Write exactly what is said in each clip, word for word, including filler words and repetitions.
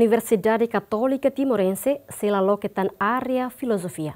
Universidade Católica Timorense se aloca área filosofia.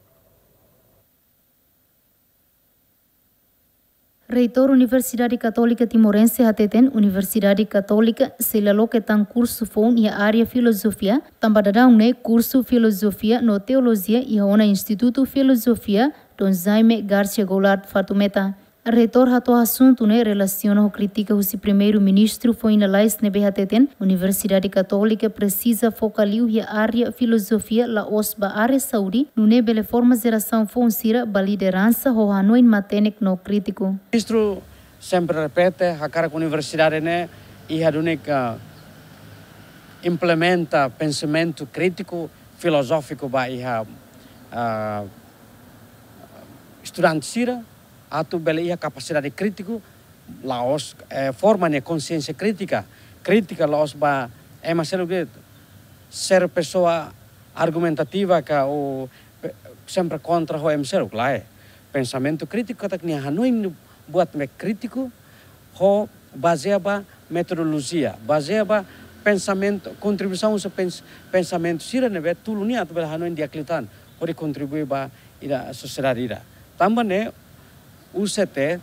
Reitor Universidade Católica Timorense Hateten Universidade Católica se aloca curso fon e área filosofia, também ne curso filosofia no teologia e ona Instituto Filosofia Don Jaime Garcia Goulart Fatumeta. Reitor hato assunto ne relaciona o crítica o primeiro-ministro foi na lais ne Hateten Universidade Católica precisa focaliu e área filosofia la osba área saúde no ne bele forma geração fonsira ba liderança ho hanoin matenek no crítico. O ministro sempre repete a cara com a universidade ne e a única implementa pensamento crítico filosófico ba e a uh, estudante sira atu bele a capacidade crítico laos eh, forma ne consciência crítica crítica laos ba é mas ser pessoa argumentativa que o sempre contra o emsero lá é pensamento crítico que taknya hanuin buat me crítico ho baseaba metodologia baseaba pensamento contribuição se pens, pensamento sira ne bet tulunia tu bela hanuin dia klitan pode contribuir ba ida sociedade ida também U C T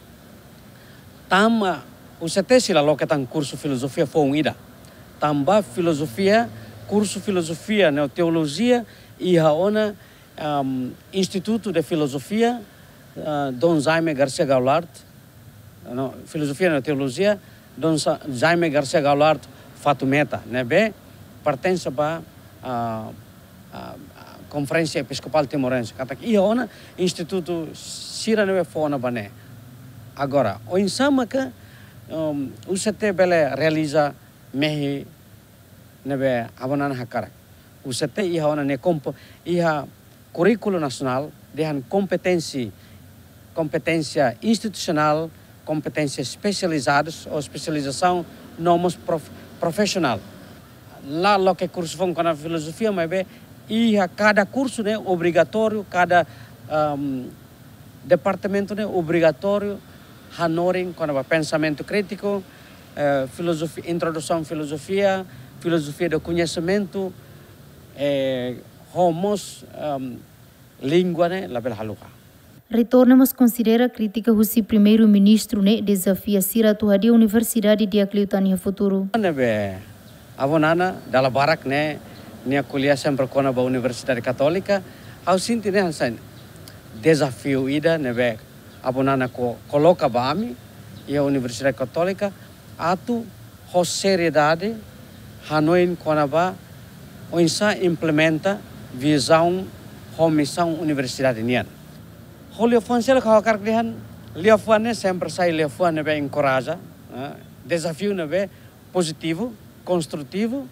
tama U C T sila loketan curso filosofia foi ida tamba filosofia curso filosofia ne teologia e haona um, Instituto de Filosofia uh, Don Jaime Garcia Goulart no, filosofia ne teologia Don Jaime Garcia Goulart Fatumeta ne be pertence ba uh, uh, Conferência Episcopal Timorense kata e haona Instituto sira ne fona bane agora o insama que um, U C T bele realiza mehi nebe abonan hakara U C T iha ona ne compo iha currículo nacional dehan competência competência institucional competência especializadas ou especialização nomos prof, profissional lá lo que curso vão com a filosofia mas be iha cada curso né obrigatório cada um, departamento né obrigatório hanoring com o pensamento crítico uh, filosofia introdução à filosofia filosofia do conhecimento eh, homos um, língua né la bela haluka. Retornamos considera crítica o primeiro-ministro né desafia sira tu hadia universidade de acliutania futuro. Nebe avonana dala barak né nia kuliah sempre com a Universidade Católica ao sinti né hansan desafio ida nebe abonana ko coloca bami e a Universidade Católica atu ho seriedade hanoin konaba oinsa implementa visão ho missão universidade nian holio fonsel kha kardihan liafane sempre sai liafane be encoraja desafio nebe positivo construtivo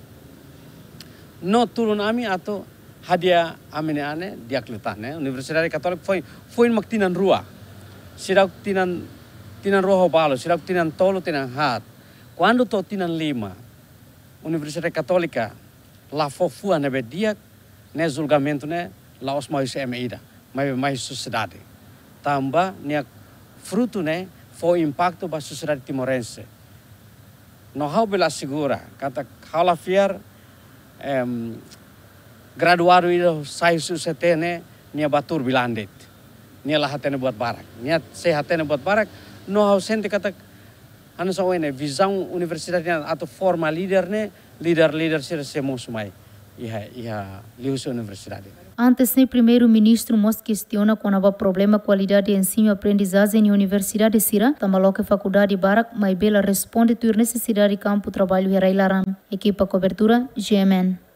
no turunami atau hadiah amine ane diaklutan ne Universidade Católica foi foi maktinan rua sirau tinan tinan roho balo sirau tinan tolo tinan hat quando to tinan lima Universidade Católica la fofua ne bedia ne julgamento ne la os mais emeida mais mais sociedade tamba ne fruto ne foi impacto ba sociedade timorense no hau bela segura kata hala fiar Um, graduado itu saya susah ne nia batur bilandet nia lah hatene buat barak nia saya hatene buat barak no hau sente kata anu sawene visão universidade atau forma líder ne líder líder sira semos mai iha iha lius universidade. Antes ne primeiro-ministro mos questiona quando há problema qualidade de ensino e aprendizagem na universidade sira tamaloke faculdade barak mai bela responde tu necessidade campo trabalho herailaran equipa cobertura G M N.